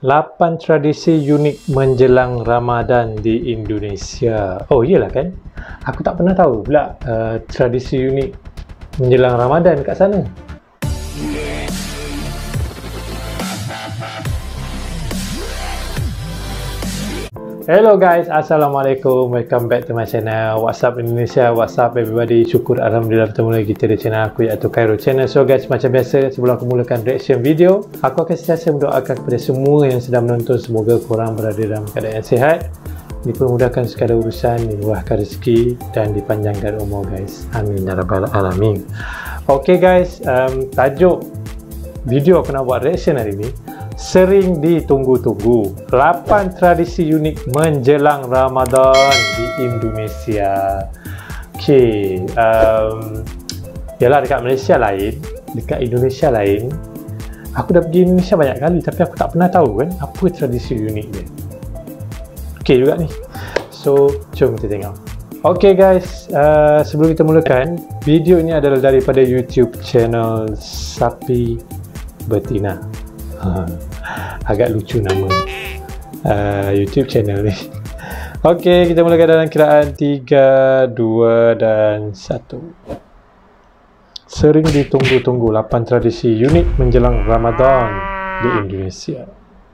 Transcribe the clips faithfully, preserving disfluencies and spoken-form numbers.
lapan tradisi unik menjelang Ramadan di Indonesia. Oh iyalah kan, aku tak pernah tahu pula uh, tradisi unik menjelang Ramadan kat sana. Hello guys, Assalamualaikum, welcome back to my channel. What's up Indonesia, what's up everybody. Syukur Alhamdulillah bertemu lagi kita di channel aku, iaitu Khairul Channel. So guys, macam biasa, sebelum aku mulakan reaction video, aku akan sentiasa mendoakan kepada semua yang sedang menonton, semoga korang berada dalam keadaan sihat, dipermudahkan segala urusan, dimurahkan rezeki dan dipanjangkan umur guys. Amin ya rabbal alamin. Okay guys, um, tajuk video aku nak buat reaction hari ni sering ditunggu-tunggu, lapan tradisi unik menjelang Ramadan di Indonesia. Okay, um, yalah dekat Malaysia lain, dekat Indonesia lain. Aku dah pergi Indonesia banyak kali, tapi aku tak pernah tahu kan apa tradisi unik dia. Okay juga ni. So, jom kita tengok. Okay guys, uh, sebelum kita mulakan, video ini adalah daripada YouTube channel Sapi Betina. Ha, agak lucu nama uh, YouTube channel ni. Ok, kita mulakan dalam kiraan tiga, dua dan satu. Sering ditunggu-tunggu lapan tradisi unik menjelang Ramadan di Indonesia.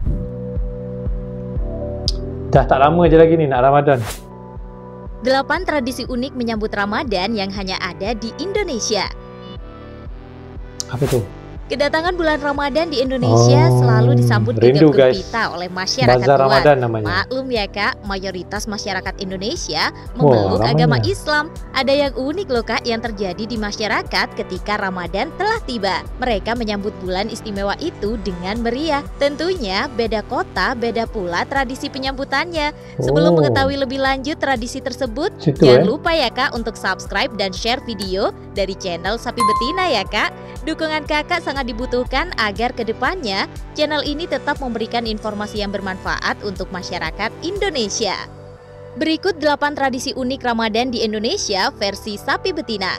Dah tak lama je lagi ni nak Ramadan. delapan tradisi unik menyambut Ramadan yang hanya ada di Indonesia. Apa tu? Kedatangan bulan Ramadan di Indonesia oh, selalu disambut gegap gempita oleh masyarakat Bazar luar. Ramadan namanya. Maklum ya kak, mayoritas masyarakat Indonesia memeluk oh, agama Islam. Ada yang unik loh kak yang terjadi di masyarakat ketika Ramadan telah tiba. Mereka menyambut bulan istimewa itu dengan meriah. Tentunya beda kota, beda pula tradisi penyambutannya. Sebelum oh. mengetahui lebih lanjut tradisi tersebut, Situ, jangan eh? lupa ya kak untuk subscribe dan share video dari channel Sapi Betina ya kak. Dukungan kakak sangat dibutuhkan agar kedepannya channel ini tetap memberikan informasi yang bermanfaat untuk masyarakat Indonesia. Berikut delapan tradisi unik Ramadan di Indonesia versi Sapi Betina.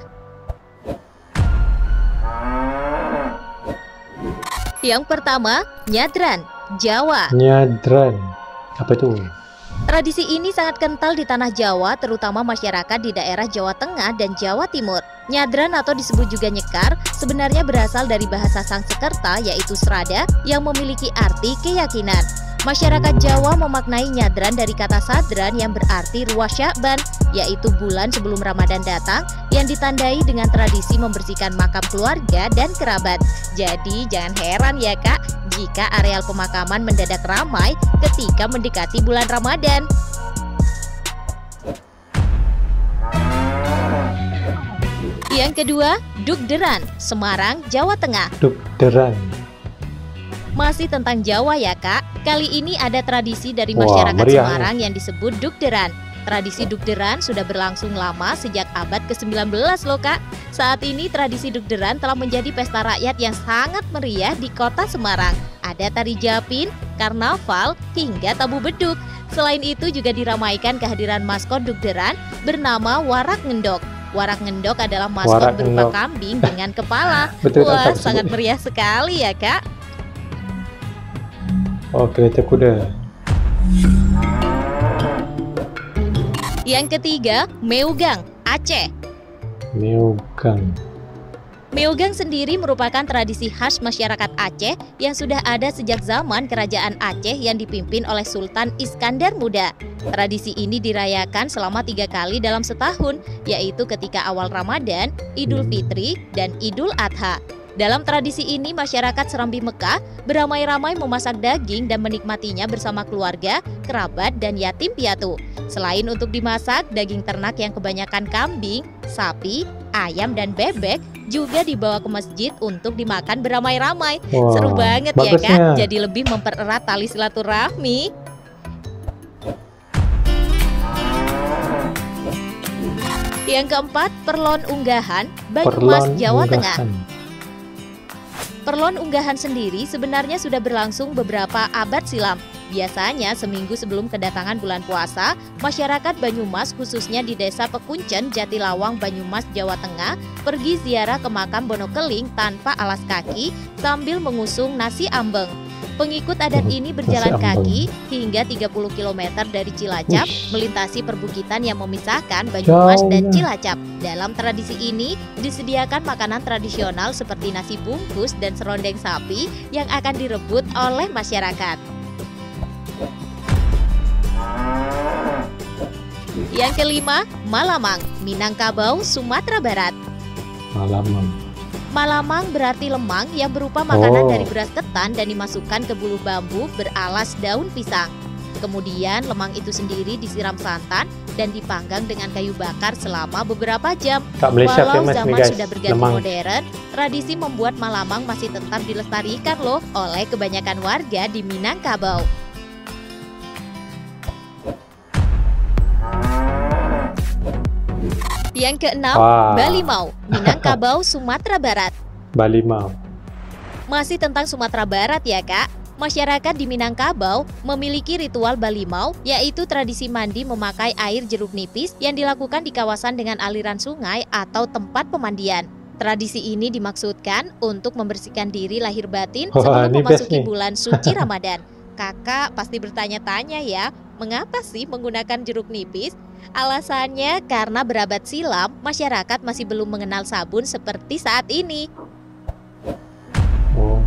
Yang pertama, Nyadran, Jawa. Nyadran, apa itu? Tradisi ini sangat kental di tanah Jawa, terutama masyarakat di daerah Jawa Tengah dan Jawa Timur. Nyadran atau disebut juga nyekar sebenarnya berasal dari bahasa Sangsekerta yaitu srada yang memiliki arti keyakinan. Masyarakat Jawa memaknai nyadran dari kata sadran yang berarti ruas Sya'ban, yaitu bulan sebelum Ramadan datang yang ditandai dengan tradisi membersihkan makam keluarga dan kerabat. Jadi jangan heran ya kak jika areal pemakaman mendadak ramai ketika mendekati bulan Ramadan. Yang kedua, Dugderan, Semarang, Jawa Tengah. Dugderan. Masih tentang Jawa ya kak, kali ini ada tradisi dari masyarakat Wah, Semarang yang disebut Dugderan. Tradisi Dugderan sudah berlangsung lama sejak abad ke sembilan belas loh kak. Saat ini tradisi Dugderan telah menjadi pesta rakyat yang sangat meriah di kota Semarang. Ada tari japin, karnaval, hingga tabu beduk. Selain itu juga diramaikan kehadiran maskot Dugderan bernama Warak Ngendok. Warak Ngendok adalah maskot Warak berupa ngendok. kambing dengan kepala. Betul, Wah, sangat meriah sekali ya kak. Oh, kereta kuda. Yang ketiga, Meugang, Aceh. Meugang. Meugang sendiri merupakan tradisi khas masyarakat Aceh yang sudah ada sejak zaman Kerajaan Aceh yang dipimpin oleh Sultan Iskandar Muda. Tradisi ini dirayakan selama tiga kali dalam setahun, yaitu ketika awal Ramadan, Idul Fitri, dan Idul Adha. Dalam tradisi ini, masyarakat Serambi Mekah beramai-ramai memasak daging dan menikmatinya bersama keluarga, kerabat, dan yatim piatu. Selain untuk dimasak, daging ternak yang kebanyakan kambing, sapi, ayam, dan bebek juga dibawa ke masjid untuk dimakan beramai-ramai. Wow, seru banget bagusnya. Ya kan? Jadi lebih mempererat tali silaturahmi. Yang keempat, Perlon Unggahan, Banyumas, Jawa Tengah. Perlon Unggahan sendiri sebenarnya sudah berlangsung beberapa abad silam. Biasanya seminggu sebelum kedatangan bulan puasa, masyarakat Banyumas khususnya di desa Pekuncen, Jatilawang, Banyumas, Jawa Tengah pergi ziarah ke makam Bonokeling tanpa alas kaki sambil mengusung nasi ambeng. Pengikut adat ini berjalan kaki hingga tiga puluh kilometer dari Cilacap, Ush. melintasi perbukitan yang memisahkan Banyumas dan Cilacap. Dalam tradisi ini, disediakan makanan tradisional seperti nasi bungkus dan serondeng sapi yang akan direbut oleh masyarakat. Yang kelima, Malamang, Minangkabau, Sumatera Barat. Malamang. Malamang berarti lemang yang berupa makanan oh. dari beras ketan dan dimasukkan ke bulu bambu beralas daun pisang. Kemudian lemang itu sendiri disiram santan dan dipanggang dengan kayu bakar selama beberapa jam. Walau zaman nih, sudah berganti lemang. modern, tradisi membuat malamang masih tetap dilestarikan loh oleh kebanyakan warga di Minangkabau. Yang keenam, Wah. Balimau, Minangkabau, Sumatera Barat. Balimau. Masih tentang Sumatera Barat ya kak. Masyarakat di Minangkabau memiliki ritual Balimau, yaitu tradisi mandi memakai air jeruk nipis yang dilakukan di kawasan dengan aliran sungai atau tempat pemandian. Tradisi ini dimaksudkan untuk membersihkan diri lahir batin sebelum oh, memasuki bulan suci Ramadan. Kakak pasti bertanya-tanya ya, mengapa sih menggunakan jeruk nipis? Alasannya karena berabad silam, masyarakat masih belum mengenal sabun seperti saat ini. Oh.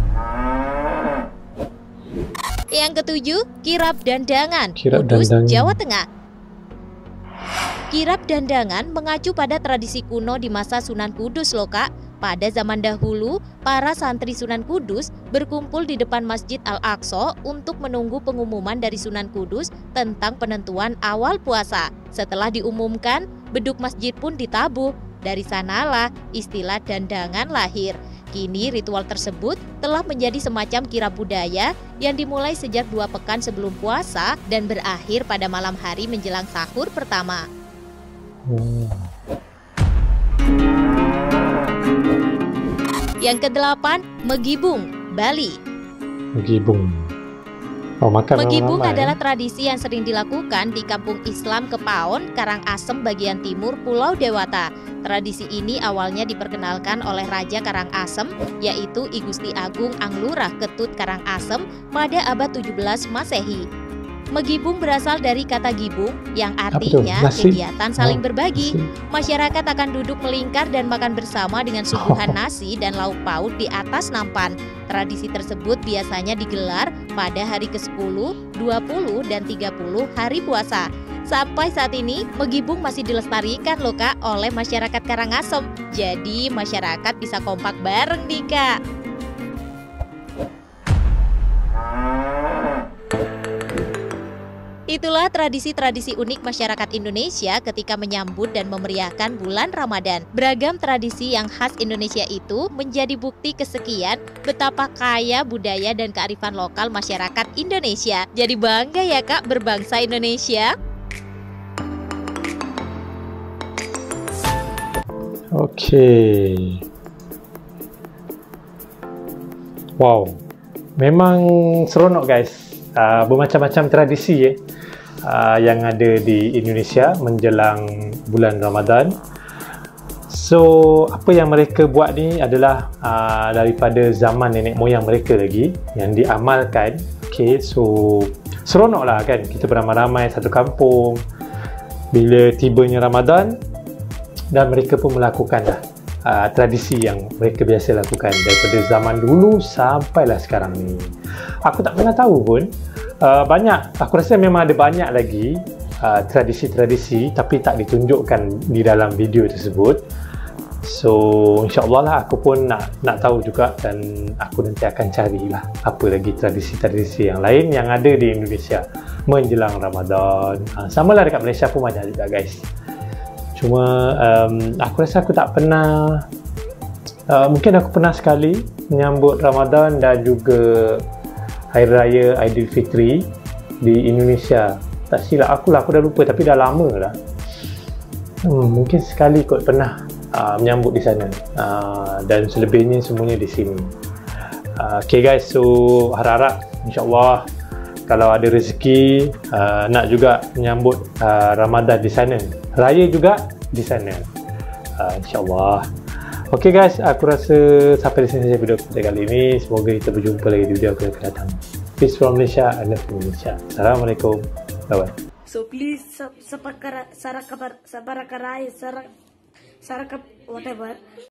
Yang ketujuh, kirap dandangan, kirap Kudus, dandangan. Jawa Tengah. Kirap dandangan mengacu pada tradisi kuno di masa Sunan Kudus loh kak. Pada zaman dahulu, para santri Sunan Kudus berkumpul di depan Masjid Al-Aqsa untuk menunggu pengumuman dari Sunan Kudus tentang penentuan awal puasa. Setelah diumumkan, beduk masjid pun ditabuh. Dari sanalah istilah dandangan lahir. Kini ritual tersebut telah menjadi semacam kirap budaya yang dimulai sejak dua pekan sebelum puasa dan berakhir pada malam hari menjelang sahur pertama. Hmm. Yang kedelapan, Megibung, Bali. Megibung. Oh, makan Megibung lama, adalah ya? tradisi yang sering dilakukan di Kampung Islam Kepaon, Karangasem bagian timur Pulau Dewata. Tradisi ini awalnya diperkenalkan oleh Raja Karangasem, yaitu I Gusti Agung Anglurah Ketut Karangasem pada abad tujuh belas Masehi. Megibung berasal dari kata gibung yang artinya kegiatan saling berbagi. Masyarakat akan duduk melingkar dan makan bersama dengan suguhan nasi dan lauk pauk di atas nampan. Tradisi tersebut biasanya digelar pada hari kesepuluh, dua puluh, dan tiga puluh hari puasa. Sampai saat ini, Megibung masih dilestarikan loh kak oleh masyarakat Karangasem. Jadi masyarakat bisa kompak bareng nih kak. Itulah tradisi-tradisi unik masyarakat Indonesia ketika menyambut dan memeriahkan bulan Ramadan. Beragam tradisi yang khas Indonesia itu menjadi bukti kesekian betapa kaya budaya dan kearifan lokal masyarakat Indonesia. Jadi bangga ya kak berbangsa Indonesia. Oke. Wow. Memang seronok guys. Uh, bermacam-macam tradisi ya. Uh, yang ada di Indonesia menjelang bulan Ramadan. So, apa yang mereka buat ni adalah uh, daripada zaman nenek moyang mereka lagi yang diamalkan. Okay, so seronok lah kan, kita beramai-ramai satu kampung bila tibanya Ramadan dan mereka pun melakukan lah uh, tradisi yang mereka biasa lakukan daripada zaman dulu sampailah sekarang ni. Aku tak pernah tahu pun. Uh, banyak, aku rasa memang ada banyak lagi uh, tradisi-tradisi tapi tak ditunjukkan di dalam video tersebut. So insyaAllah lah aku pun nak nak tahu juga dan aku nanti akan carilah apa lagi tradisi-tradisi yang lain yang ada di Indonesia menjelang Ramadan. uh, Sama lah dekat Malaysia pun banyak juga guys. Cuma um, aku rasa aku tak pernah, uh, mungkin aku pernah sekali menyambut Ramadan dan juga Hari Raya Aidilfitri di Indonesia. Tak silap aku lah, aku dah lupa tapi dah lama lah. Hmm, mungkin sekali kot pernah uh, menyambut di sana. Uh, dan selebihnya semuanya di sini. Uh, okay guys, so harap-harap insyaAllah kalau ada rezeki uh, nak juga menyambut uh, Ramadan di sana. Raya juga di sana. Uh, InsyaAllah. Ok guys, aku rasa sampai di sini saja video kita kali ini. Semoga kita berjumpa lagi di video aku yang akan datang. Peace from Malaysia, I love Indonesia. Assalamualaikum. Bye bye. So please sub, sapakara, sarakapar, sabarakarai, sarak, sarakap, whatever.